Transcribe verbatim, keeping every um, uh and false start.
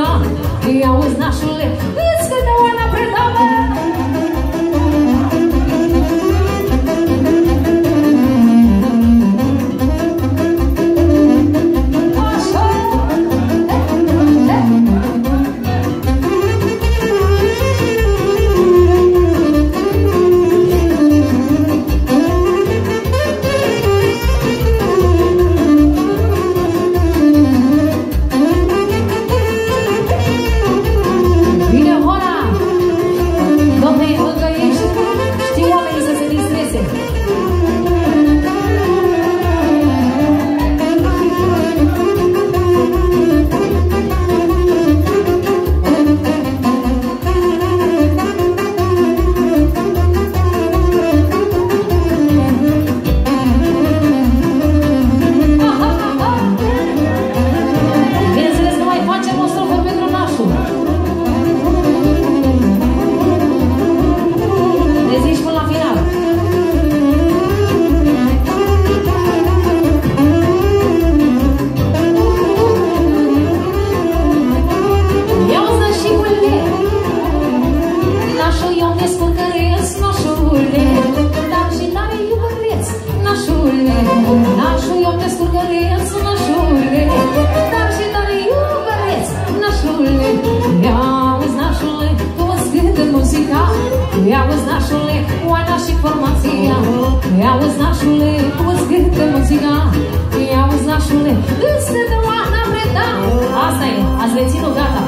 muzica. Auzi, nașule, îți câte oana predame. Auzi, nașule, oana și formația. Auzi, nașule, cum-ți cântă muzica. Auzi, nașule, îți câte oana preda. Asta e, ați reținut, gata.